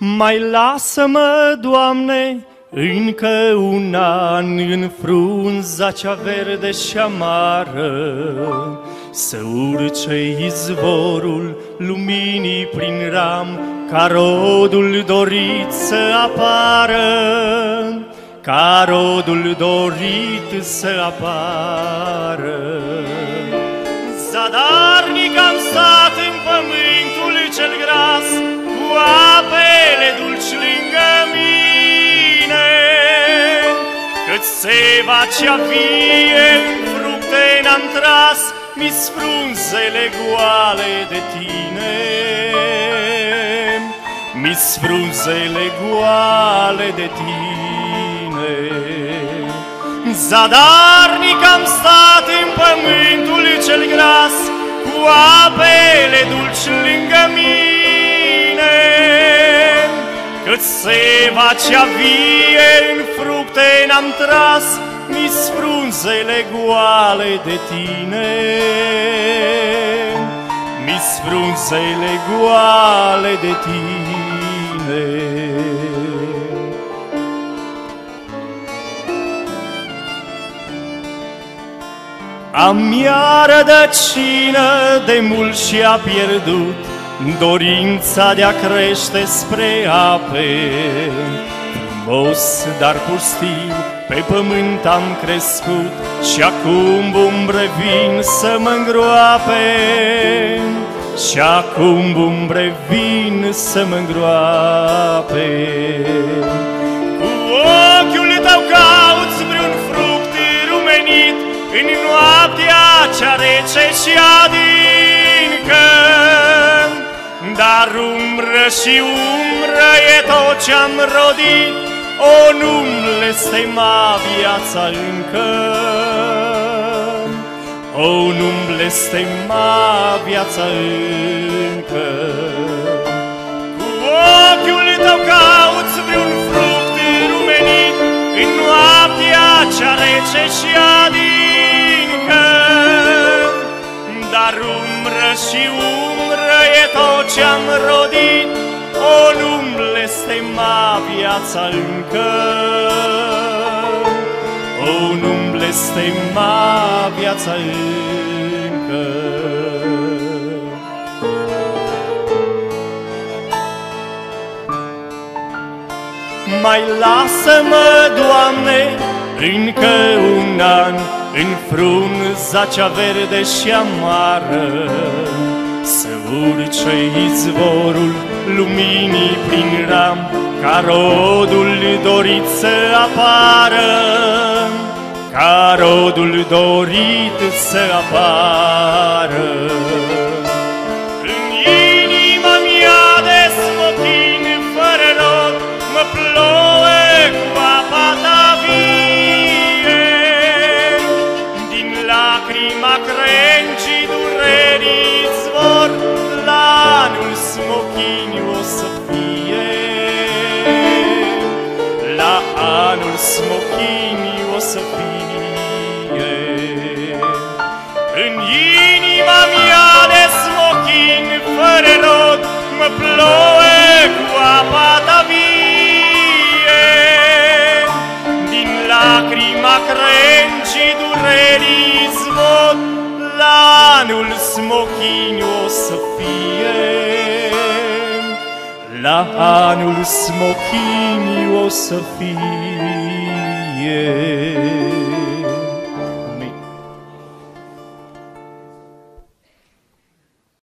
Mai lasă-mă, Doamne, încă un an în frunza cea verde și amară, să urce izvorul luminii prin ram, ca rodul dorit să apară, ca rodul dorit să apară. Zadarnic am stat în pământul cel gras, cu apele dulci lângă mine, cât seva cea vie în fructe n-am tras, mi-s frunzele goale de tine, mi-s frunzele goale de tine. Zadarnic am stat în pământul cel gras, cu apele dulci lângă mine, cât seva cea vie în fructe n-am tras, mi-s frunzele goale de tine, mi-s frunzele goale de tine. Am iar rădăcină de mult și-a pierdut dorința de a crește spre ape. Frumos, dar pustiu, pe pământ am crescut și acum umbre vin să mă îngroape. Și acum umbre vin să mă îngroape. Cu ochiul tău cauți vreun fruct rumenit în noaptea cea rece și adâncă, dar umbră și umbră e tot ce-am rodit, o, nu-mi blestema viața încă, o, nu-mi blestema viața încă. Cu ochiul tău cauți vreun fruct rumenit în noaptea cea rece și adâncă, dar umbră și umbră e tot ce-am rodit, o, nu-mi blestema viața încă, o, nu-mi blestema viața încă. Mai lasă-mă, Doamne, încă un an în frunza cea verde și amară, să urce izvorul luminii prin ram, ca rodul dorit să apară, ca rodul dorit să apară. În inima mea de smochin fără rod, mă plouă cu apa ta vie, din lacrima crengii durerii izvor, la anul smochini o să fie, la anul smochini o să fie. În inima mea de smochin fără rod, mă plouă cu apa ta vie, din lacrima crengii durerii izvor, la anul smochini o să fie, la anul smochini o să fie.